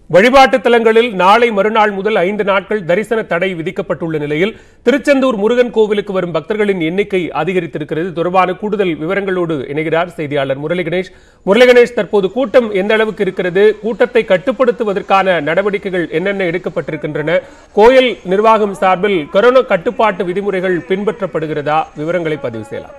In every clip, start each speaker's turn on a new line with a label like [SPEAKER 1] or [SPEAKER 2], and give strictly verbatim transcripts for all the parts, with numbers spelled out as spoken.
[SPEAKER 1] வழிபாட்டு தலங்களில் நாளை மறுநாள் முதல் ஐந்து நாட்கள் தரிசன தடை விதிக்கப்பட்டுள்ள நிலையில் திருச்செந்தூர் முருகன் கோவிலுக்கு வரும் பக்தர்களின் எண்ணிக்கை அதிகரித்திருக்கிறது. தொடர்பான கூடுதல் விவரங்களோடு இணைகிறார் செய்தியாளர் முரளி கணேஷ். முரளி கணேஷ், தற்போது கூட்டம் எந்த அளவுக்கு இருக்கிறது? கூட்டத்தை கட்டுப்படுத்துவதற்கான நடவடிக்கைகள் என்னென்ன எடுக்கப்பட்டிருக்கின்றன? கோயில் நிர்வாகம் சார்பில் கொரோனா கட்டுப்பாட்டு விதிமுறைகள் பின்பற்றப்படுகிறதா? விவரங்களை பதிவு செய்யலாம்.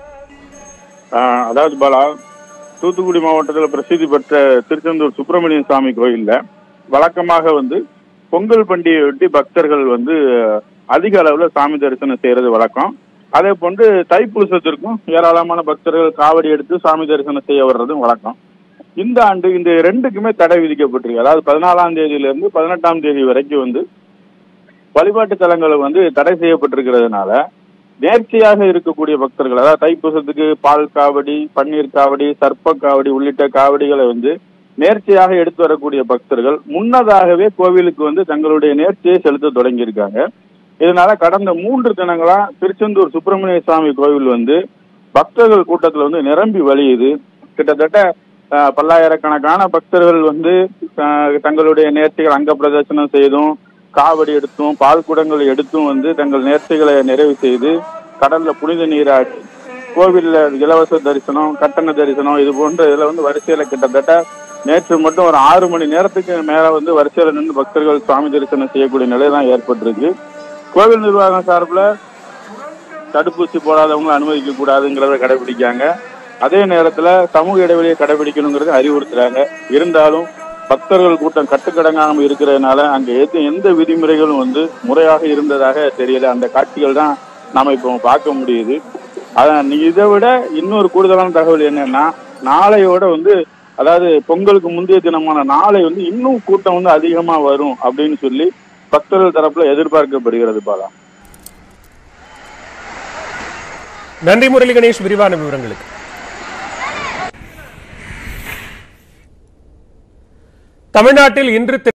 [SPEAKER 2] அதாவது பாலா, தூத்துக்குடி மாவட்டத்தில் பிரசித்தி பெற்ற திருச்செந்தூர் சுப்பிரமணிய சுவாமி கோயில்ல வழக்கமாக வந்து பொங்கல் பண்டிகையொட்டி பக்தர்கள் வந்து அதிக அளவுல சாமி தரிசனம் செய்யறது வழக்கம். அதே போன்று தைப்பூசத்திற்கும் ஏராளமான பக்தர்கள் காவடி எடுத்து சாமி தரிசனம் செய்ய வர்றதும் வழக்கம். இந்த ஆண்டு இந்த ரெண்டுக்குமே தடை விதிக்கப்பட்டிருக்கு. அதாவது பதினாலாம் தேதியில இருந்து பதினெட்டாம் தேதி வரைக்கும் வந்து வழிபாட்டு தலங்கள் வந்து தடை செய்யப்பட்டிருக்கிறதுனால நேர்ச்சியாக இருக்கக்கூடிய பக்தர்கள், அதாவது தைப்பூசத்துக்கு பால் காவடி, பன்னீர் காவடி, சர்ப்ப காவடி உள்ளிட்ட காவடிகளை வந்து நேர்ச்சியாக எடுத்து வரக்கூடிய பக்தர்கள் முன்னதாகவே கோவிலுக்கு வந்து தங்களுடைய நேர்ச்சியை செலுத்த தொடங்கியிருக்காங்க. இதனால கடந்த மூன்று தினங்களா திருச்செந்தூர் சுப்பிரமணிய சுவாமி கோவில் வந்து பக்தர்கள் கூட்டத்தில் வந்து நிரம்பி வழியுது. கிட்டத்தட்ட பல்லாயிரக்கணக்கான பக்தர்கள் வந்து தங்களுடைய நேர்ச்சிகள் அங்க பிரதர்சனம் செய்தும் காவடி எடுத்தும் பால் குடங்கள் எடுத்தும் வந்து தங்கள் நேர்ச்சிகளை நிறைவு செய்து கடல்ல புனித நீராடி கோவில்ல இலவச தரிசனம், கட்டண தரிசனம் இது போன்ற இதுல வந்து வரிசையில கிட்டத்தட்ட நேற்று மட்டும் ஒரு ஆறு மணி நேரத்துக்கு மேல வந்து வரிசையில நின்று பக்தர்கள் சுவாமி தரிசனம் செய்யக்கூடிய நிலை தான் ஏற்பட்டிருக்கு. கோவில் நிர்வாகம் சார்பில் தடுப்பூசி போடாதவங்க அனுமதிக்க கூடாதுங்கிறத கடைபிடிக்காங்க. அதே நேரத்துல சமூக இடைவெளியை கடைபிடிக்கணுங்கிறத அறிவுறுத்துறாங்க. இருந்தாலும் பக்தர்கள் கூட்டம் கட்டுக்கடங்காமல் இருக்கிறதுனால அங்க எது எந்த விதிமுறைகளும் வந்து முறையாக இருந்ததாக தெரியல. அந்த காட்சிகள் தான் நாம இப்போ பார்க்க முடியுது. அதான் இதை விட இன்னொரு கூடுதலான தகவல் என்னன்னா, நாளையோட வந்து அதாவது பொங்கலுக்கு முந்தைய தினமான நாளை வந்து இன்னும் கூட்டம் வந்து அதிகமா வரும் அப்படின்னு சொல்லி பக்தர்கள் தரப்புல எதிர்பார்க்கப்படுகிறது. பாலா,
[SPEAKER 1] நன்றி முரளி கணேஷ் விரிவான விவரங்களுக்கு. தமிழ்நாட்டில் இன்று